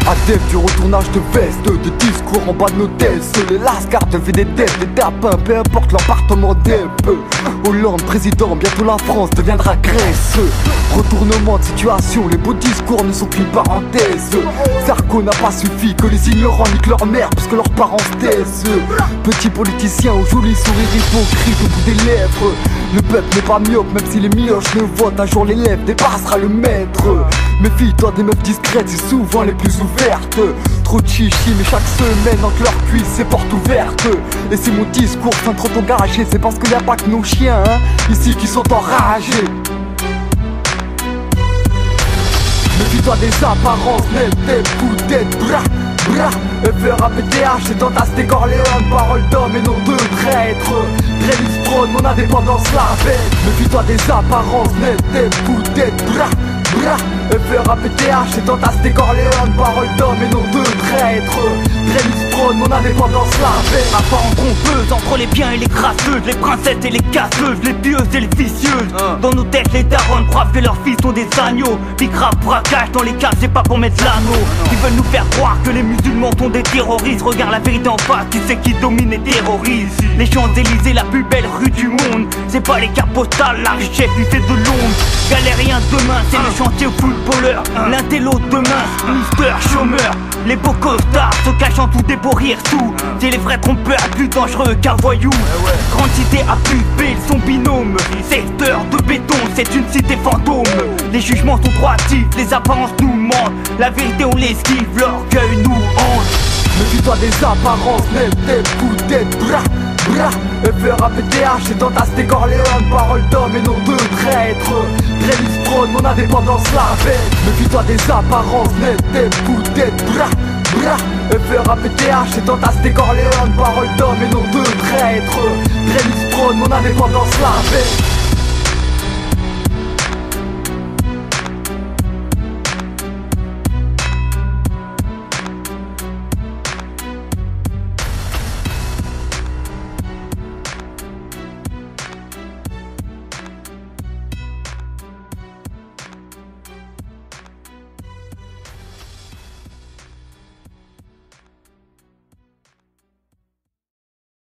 Adepte du retournage de veste, de discours en bas de nos têtes. Les lascars te fait des dettes, les tapins, peu importe l'appartement d'EP. Hollande président, bientôt la France deviendra Grèce. Retournement de situation, les beaux discours ne sont qu'une parenthèse. Sarko n'a pas suffi que les ignorants niquent leur mère puisque leurs parents se taisent. Petits politiciens aux jolis sourires hypocrites au bout des lèvres. Le peuple n'est pas myope, même si les mioches le votent, un jour l'élève dépassera le maître. Méfie-toi des meufs discrètes, c'est souvent les plus ouvertes. Trop de chichi, mais chaque semaine entre leurs cuisses c'est porte ouverte. Et si mon discours sont trop engagé, c'est parce qu'il n'y a pas que nos chiens ici qui sont enragés. Méfie-toi des apparences, net, tête, coup de tête, bra, bra. FRAPTH, c'est dans ta Corleone, parole d'homme et non de traître. Travis prône mon indépendance la bête. Méfie-toi des apparences, net, tête, coup de tête, bra, bra. FRAPTH, c'est dans ta Corleone, parole d'homme et non de traître. Travis prône mon indépendance la bête. Rapport en trompeuse entre les biens et les crasseuses, les princesses et les casseuses, les pieuses et les vicieuses. Dans nos têtes, les darons croient que leurs fils sont des agneaux. Big rap, braquage dans les cages, c'est pas pour mettre l'anneau. Ils veulent nous faire croire que les musulmans sont des terroristes. Regarde la vérité en face, tu sais qui domine et terrorise. Les Champs-Élysées, la plus belle rue du monde. C'est pas les cartes postales, l'architecte lui fait de l'ombre. Galérien demain, c'est le chantier footballeur. L'un et l'autre demain, mister, chômeur. Les beaux costards se cachent en tout des beaux rires sous. C'est les vrais trompeurs plus dangereux qu'un voyou. Grande cité à pupille, son binôme. Secteur de béton, c'est une cité fantôme. Les jugements sont droitifs, les apparences nous mentent. La vérité on l'esquive, l'orgueil nous hante. Méfie-toi des apparences, net, tête, coup de tête, bra, bra. FRAPTH, c'est dans ta Corleone, parole d'homme et non de traître. Travis prône mon indépendance la bête. Méfie-toi des apparences, net, tête, coup de tête, bra, bra. FRAPTH, c'est dans ta Corleone, parole d'homme et non de traître. Travis prône mon indépendance la bête.